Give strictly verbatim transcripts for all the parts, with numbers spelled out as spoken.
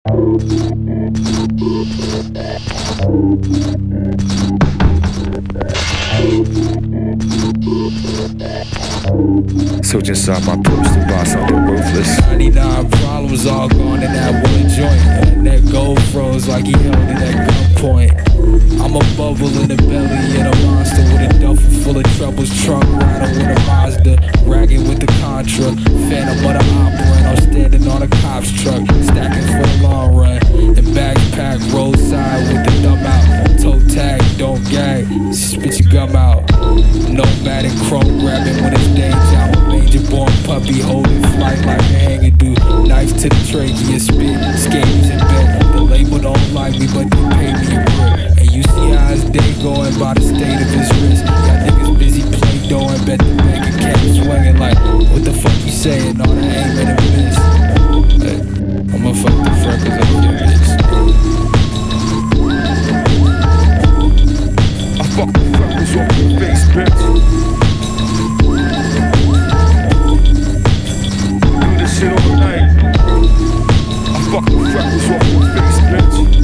So just saw my poster about something ruthless. ninety-nine problems all gone in that one joint. And that gold froze like he held it at gunpoint. I'm a bubble in the belly of a monster with a duffel full of troubles. Trunk rattle with a Mazda, ragging with the Contra. Phantom of the opera, and I'm standing on a cop's truck, stacking for the long run. And backpack roadside with the thumb out. Toe tag, don't gag, spit your gum out. Nomadic chrome grabbing when it's danger. I'm a major born puppy holding flight like a hanger do. Knife to the trachea, spit, scabies in bed. The label don't like me, but they pay me a grip. And you see how his day going by the state of his wrist. Got niggas busy play doing, bet the bank account swinging like, what the fuck you saying? All that aim and a miss. Hey, I'ma fuck the freckles up your bitch. I fuck the freckles off your face, bitch. Do this shit all night. I fuck the freckles off your face, bitch.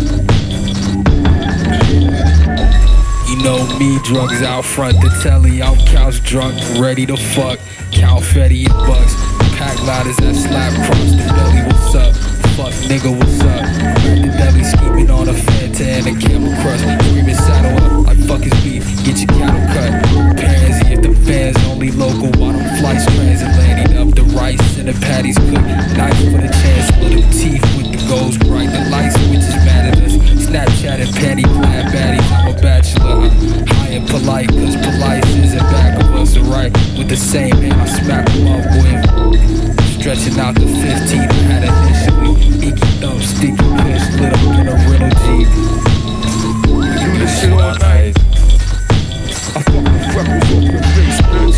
You know me, drugs out front, the telly, I'm couch drunk, ready to fuck. Count Fetty and bucks, pack ladders that slap across the belly, what's up? Fuck nigga, what's up? At the deli, scheming on a Fanta and a camel crust. Screaming saddle up, like fuck his beef, get your cattle cut. Pansy if the fans only local, while them flights transatlantic up the rice and the patties cook. Knife for the chance, little teeth with the goals bright. The light switches mad at us, Snapchat and panty clad baddies. I'm a bachelor, I'm high and polite, cause polite is in back of us, alright. With the same hand I smack them up with. Stretching out the fifteen I had initially. Icky thumb, sticky piss, lit up in a rental Jeep. Do this shit all night. I fuck the freckles off your face, bitch.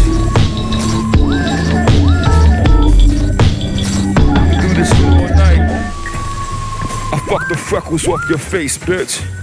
Do this shit all night. I fuck the freckles off your face, bitch.